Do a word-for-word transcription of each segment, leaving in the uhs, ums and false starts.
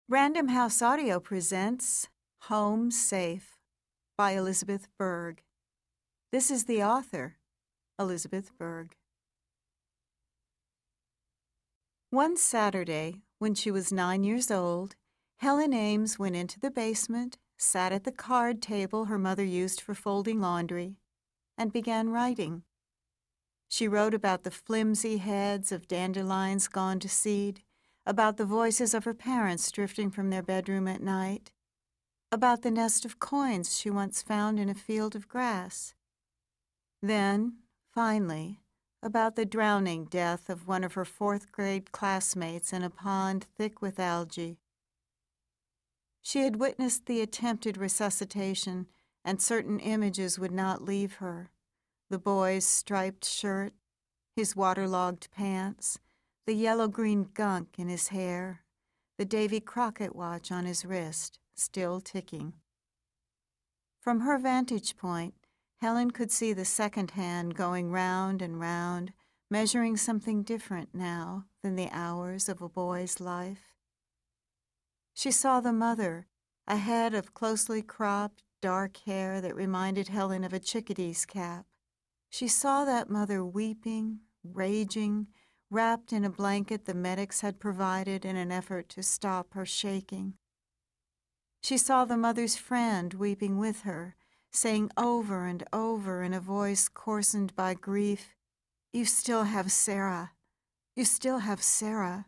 Random House Audio presents Home Safe by Elizabeth Berg. This is the author, Elizabeth Berg. One Saturday, when she was nine years old, Helen Ames went into the basement, sat at the card table her mother used for folding laundry, and began writing. She wrote about the flimsy heads of dandelions gone to seed, about the voices of her parents drifting from their bedroom at night, about the nest of coins she once found in a field of grass. Then, finally, about the drowning death of one of her fourth-grade classmates in a pond thick with algae. She had witnessed the attempted resuscitation, and certain images would not leave her. The boy's striped shirt, his waterlogged pants, the yellow-green gunk in his hair, the Davy Crockett watch on his wrist, still ticking. From her vantage point, Helen could see the second hand going round and round, measuring something different now than the hours of a boy's life. She saw the mother, a head of closely cropped, dark hair that reminded Helen of a chickadee's cap. She saw that mother weeping, raging, wrapped in a blanket the medics had provided in an effort to stop her shaking. She saw the mother's friend weeping with her, saying over and over in a voice coarsened by grief, "You still have Sarah. You still have Sarah."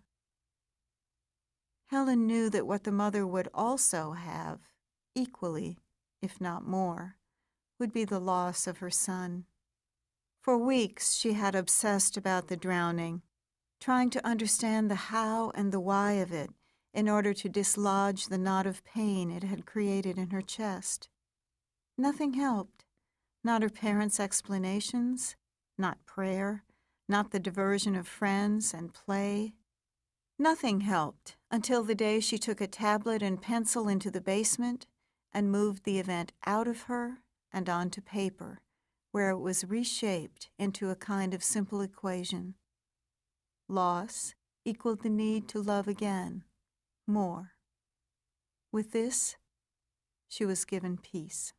Helen knew that what the mother would also have, equally, if not more, would be the loss of her son. For weeks she had obsessed about the drowning, trying to understand the how and the why of it in order to dislodge the knot of pain it had created in her chest. Nothing helped, not her parents' explanations, not prayer, not the diversion of friends and play. Nothing helped until the day she took a tablet and pencil into the basement and moved the event out of her and onto paper, where it was reshaped into a kind of simple equation. Loss equaled the need to love again, more. With this, she was given peace.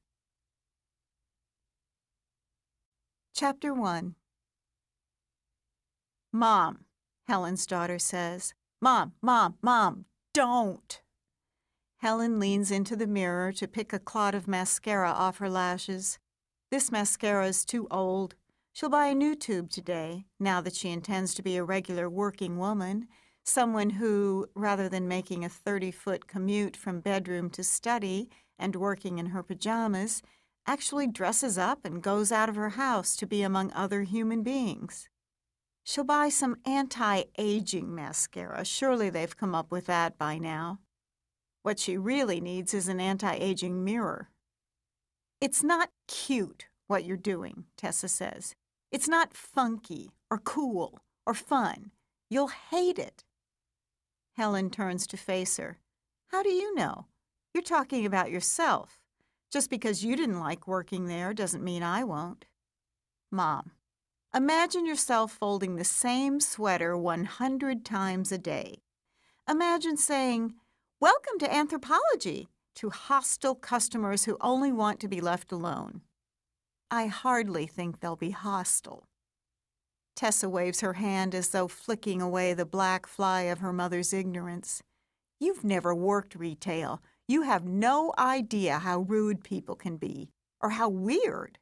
Chapter one. "Mom," Helen's daughter says. "Mom, Mom, Mom, don't." Helen leans into the mirror to pick a clot of mascara off her lashes. This mascara is too old. She'll buy a new tube today, now that she intends to be a regular working woman, someone who, rather than making a thirty-foot commute from bedroom to study and working in her pajamas, actually dresses up and goes out of her house to be among other human beings. She'll buy some anti-aging mascara. Surely they've come up with that by now. What she really needs is an anti-aging mirror. "It's not cute, what you're doing," Tessa says. "It's not funky or cool or fun. You'll hate it." Helen turns to face her. "How do you know? You're talking about yourself. Just because you didn't like working there doesn't mean I won't." "Mom, imagine yourself folding the same sweater one hundred times a day. Imagine saying, 'Welcome to anthropology,' to hostile customers who only want to be left alone. I hardly think they'll be hostile." Tessa waves her hand as though flicking away the black fly of her mother's ignorance. "You've never worked retail. You have no idea how rude people can be, or how weird."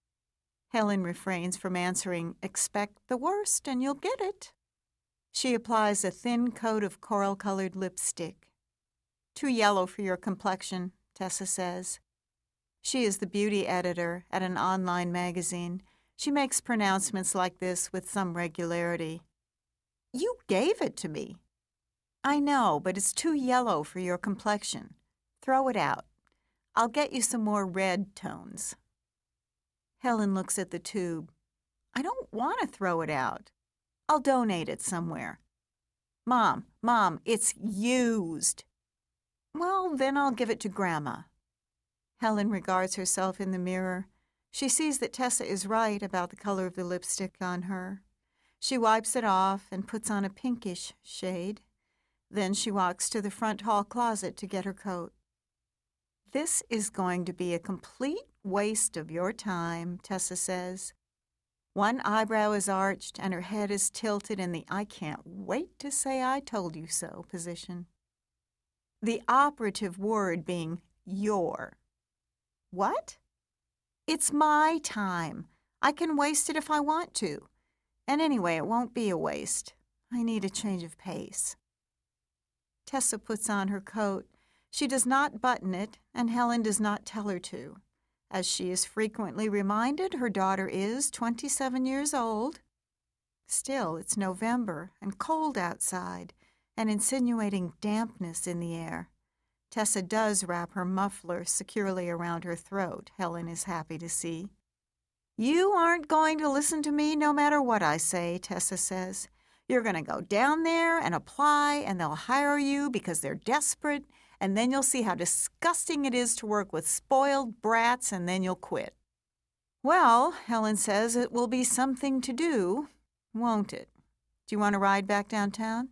Helen refrains from answering, "Expect the worst and you'll get it." She applies a thin coat of coral-colored lipstick. "Too yellow for your complexion," Tessa says. She is the beauty editor at an online magazine. She makes pronouncements like this with some regularity. "You gave it to me." "I know, but it's too yellow for your complexion. Throw it out. I'll get you some more red tones." Helen looks at the tube. "I don't want to throw it out. I'll donate it somewhere." "Mom, Mom, it's used." "Well, then I'll give it to Grandma." Helen regards herself in the mirror. She sees that Tessa is right about the color of the lipstick on her. She wipes it off and puts on a pinkish shade. Then she walks to the front hall closet to get her coat. "This is going to be a complete waste of your time," Tessa says. One eyebrow is arched and her head is tilted in the "I can't wait to say I told you so" position. The operative word being your. What? It's my time. I can waste it if I want to. And anyway, it won't be a waste. I need a change of pace. Tessa puts on her coat. She does not button it, and Helen does not tell her to. As she is frequently reminded, her daughter is twenty-seven years old. Still, it's November and cold outside, and insinuating dampness in the air. Tessa does wrap her muffler securely around her throat, Helen is happy to see. "You aren't going to listen to me no matter what I say," Tessa says. "You're going to go down there and apply, and they'll hire you because they're desperate, and then you'll see how disgusting it is to work with spoiled brats, and then you'll quit." "Well," Helen says, "it will be something to do, won't it? Do you want to ride back downtown?"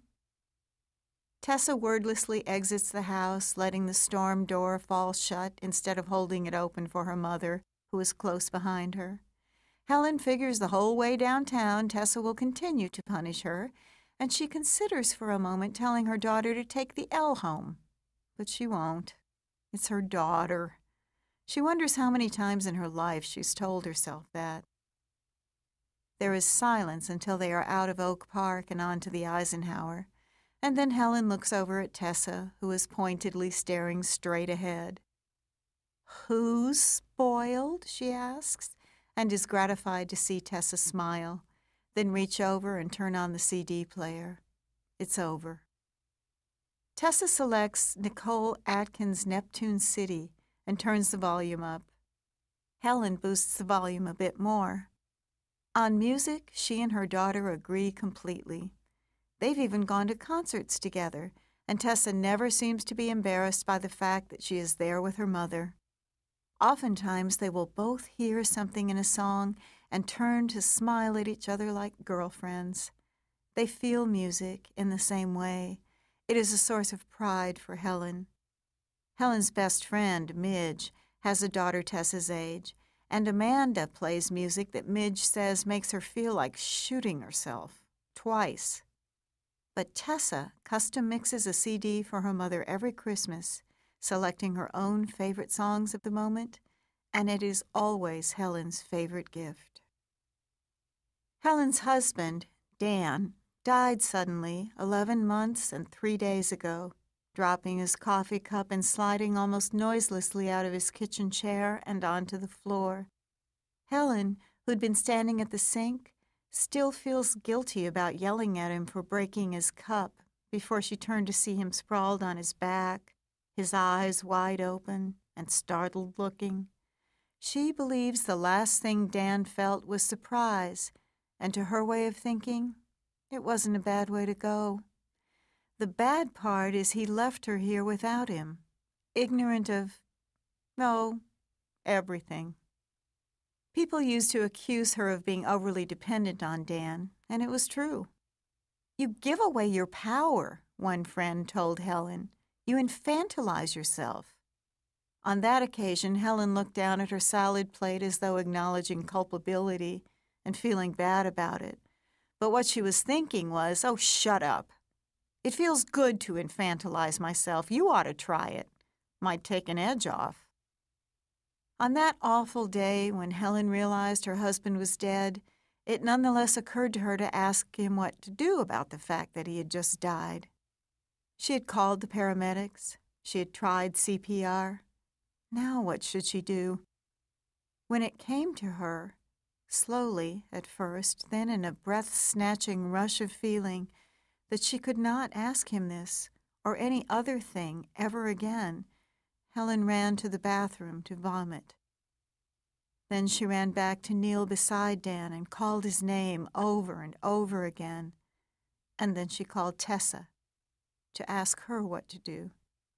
Tessa wordlessly exits the house, letting the storm door fall shut instead of holding it open for her mother, who is close behind her. Helen figures the whole way downtown Tessa will continue to punish her, and she considers for a moment telling her daughter to take the L home. But she won't. It's her daughter. She wonders how many times in her life she's told herself that. There is silence until they are out of Oak Park and onto the Eisenhower, and then Helen looks over at Tessa, who is pointedly staring straight ahead. "Who's spoiled?" she asks, and is gratified to see Tessa smile, then reach over and turn on the C D player. It's over. Tessa selects Nicole Atkins' Neptune City and turns the volume up. Helen boosts the volume a bit more. On music, she and her daughter agree completely. They've even gone to concerts together, and Tessa never seems to be embarrassed by the fact that she is there with her mother. Oftentimes, they will both hear something in a song and turn to smile at each other like girlfriends. They feel music in the same way. It is a source of pride for Helen. Helen's best friend, Midge, has a daughter Tessa's age, and Amanda plays music that Midge says makes her feel like shooting herself, twice. But Tessa custom mixes a C D for her mother every Christmas, selecting her own favorite songs of the moment, and it is always Helen's favorite gift. Helen's husband, Dan, died suddenly eleven months and three days ago, dropping his coffee cup and sliding almost noiselessly out of his kitchen chair and onto the floor. Helen, who'd been standing at the sink, still feels guilty about yelling at him for breaking his cup before she turned to see him sprawled on his back, his eyes wide open and startled looking. She believes the last thing Dan felt was surprise, and to her way of thinking, it wasn't a bad way to go. The bad part is he left her here without him, ignorant of, no, everything. People used to accuse her of being overly dependent on Dan, and it was true. "You give away your power," one friend told Helen. "You infantilize yourself." On that occasion, Helen looked down at her salad plate as though acknowledging culpability and feeling bad about it. But what she was thinking was, "Oh, shut up. It feels good to infantilize myself. You ought to try it. Might take an edge off." On that awful day when Helen realized her husband was dead, it nonetheless occurred to her to ask him what to do about the fact that he had just died. She had called the paramedics. She had tried C P R. Now what should she do? When it came to her, slowly at first, then in a breath-snatching rush of feeling, that she could not ask him this or any other thing ever again, Helen ran to the bathroom to vomit. Then she ran back to kneel beside Dan and called his name over and over again. And then she called Tessa to ask her what to do.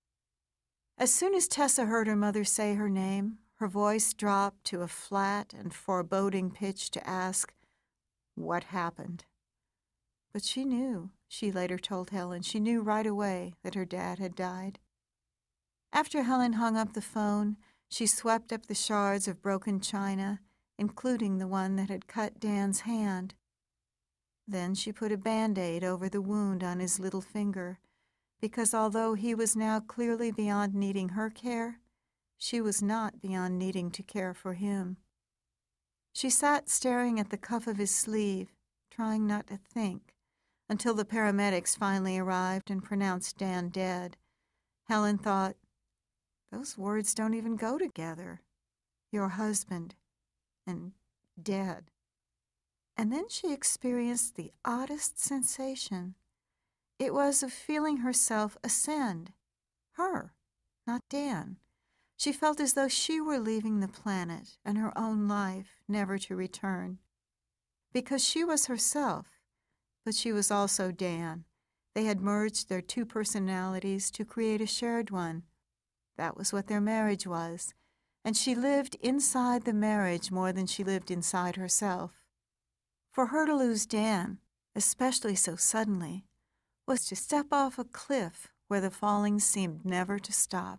As soon as Tessa heard her mother say her name, her voice dropped to a flat and foreboding pitch to ask, "What happened?" But she knew. she later told Helen. She knew right away that her dad had died. After Helen hung up the phone, she swept up the shards of broken china, including the one that had cut Dan's hand. Then she put a Band-Aid over the wound on his little finger, because although he was now clearly beyond needing her care, she was not beyond needing to care for him. She sat staring at the cuff of his sleeve, trying not to think, until the paramedics finally arrived and pronounced Dan dead. Helen thought, those words don't even go together. Your husband and dead. And then she experienced the oddest sensation. It was of feeling herself ascend. Her, not Dan. She felt as though she were leaving the planet and her own life, never to return. Because she was herself, but she was also Dan. They had merged their two personalities to create a shared one. That was what their marriage was, and she lived inside the marriage more than she lived inside herself. For her to lose Dan, especially so suddenly, was to step off a cliff where the falling seemed never to stop.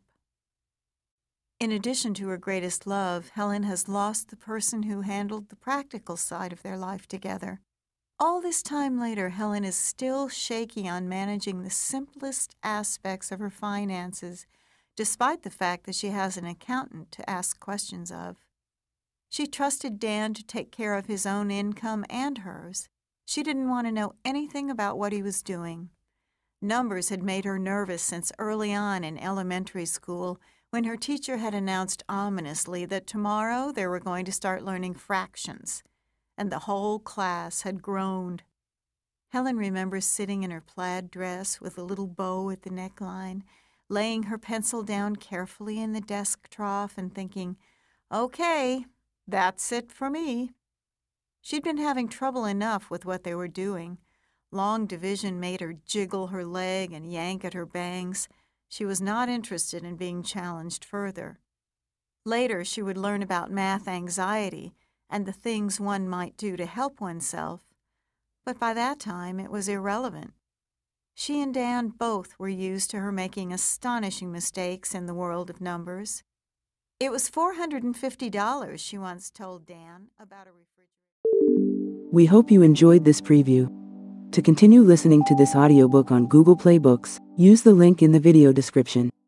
In addition to her greatest love, Helen has lost the person who handled the practical side of their life together. All this time later, Helen is still shaky on managing the simplest aspects of her finances, despite the fact that she has an accountant to ask questions of. She trusted Dan to take care of his own income and hers. She didn't want to know anything about what he was doing. Numbers had made her nervous since early on in elementary school, when her teacher had announced ominously that tomorrow they were going to start learning fractions, and the whole class had groaned. Helen remembers sitting in her plaid dress with a little bow at the neckline, laying her pencil down carefully in the desk trough and thinking, okay, that's it for me. She'd been having trouble enough with what they were doing. Long division made her jiggle her leg and yank at her bangs. She was not interested in being challenged further. Later, she would learn about math anxiety and the things one might do to help oneself, but by that time it was irrelevant. She and Dan both were used to her making astonishing mistakes in the world of numbers. It was four hundred fifty dollars, she once told Dan, about a refrigerator. We hope you enjoyed this preview. To continue listening to this audiobook on Google Play Books, use the link in the video description.